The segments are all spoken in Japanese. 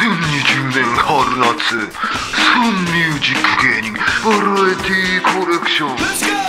2020年春夏サンミュージック芸人バラエティーコレクション。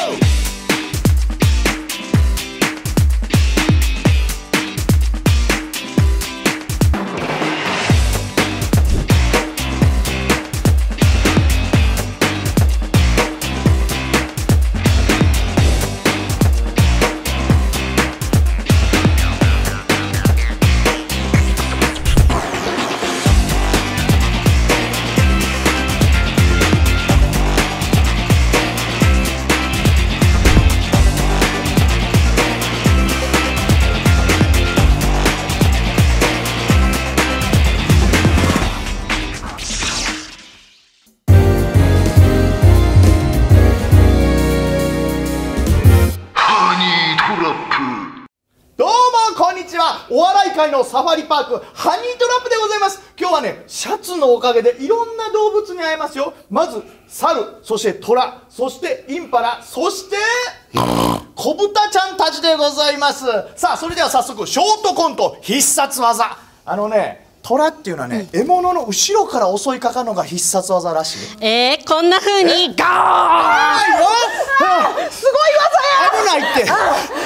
お笑い界のサファリパークハニートラップでございます。今日はね、シャツのおかげでいろんな動物に会えますよ。まず猿、そしてトラ、そしてインパラ、そして子豚ちゃんたちでございます。さあ、それでは早速ショートコント必殺技。トラっていうのはね、獲物の後ろから襲いかかるのが必殺技らしい。 こんな風にガーン！すごい技や！危ないって。熱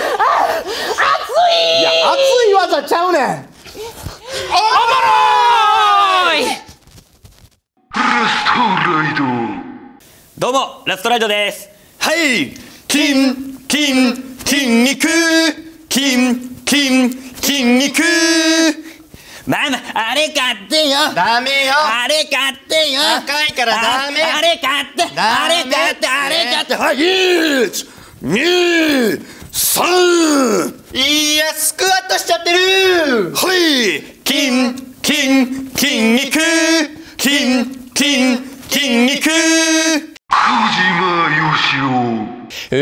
い！いや、熱い技ちゃうねん。おもろーい！ ラストライド。 どうもラストライドです。はい、筋肉筋肉。ママ、あれ買ってよ。 ダメよ。 あれ買ってよ。 赤いからダメ。 あれ買って。あれ買って。あれ買って。はい、1、2、3。 いや、スクワットしちゃってる。 はい、筋肉小島よしお。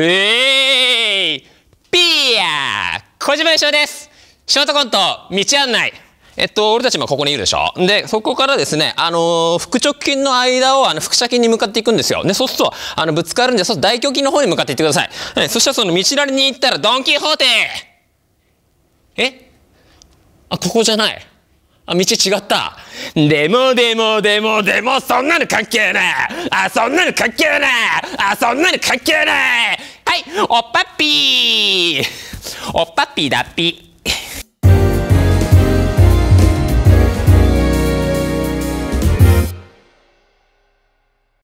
ピーヤー小島よしおです。ショートコント道案内。俺たちもここにいるでしょ。で、そこからですね、腹直筋の間を腹斜筋に向かっていくんですよ。で、そうすると、ぶつかるんで、そうすると大胸筋の方に向かっていってください。そしたらその道なりに行ったら、ドンキホーテ。ここじゃない。道違った。でも、そんなの関係ない。そんなの関係ない。そんなの関係ない。はい、おっぱっぴー。おっぱっぴーだっぴ。